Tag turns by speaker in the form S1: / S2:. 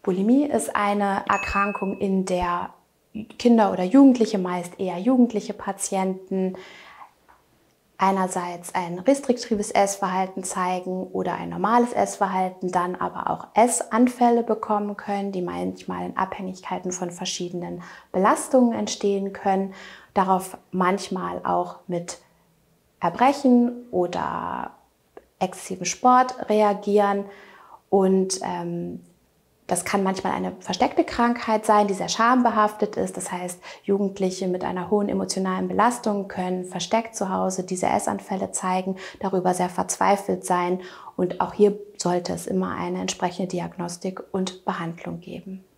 S1: Bulimie ist eine Erkrankung, in der Kinder oder Jugendliche, meist eher jugendliche Patienten, einerseits ein restriktives Essverhalten zeigen oder ein normales Essverhalten, dann aber auch Essanfälle bekommen können, die manchmal in Abhängigkeiten von verschiedenen Belastungen entstehen können, darauf manchmal auch mit Erbrechen oder exzessivem Sport reagieren und das kann manchmal eine versteckte Krankheit sein, die sehr schambehaftet ist. Das heißt, Jugendliche mit einer hohen emotionalen Belastung können versteckt zu Hause diese Essanfälle zeigen, darüber sehr verzweifelt sein. Und auch hier sollte es immer eine entsprechende Diagnostik und Behandlung geben.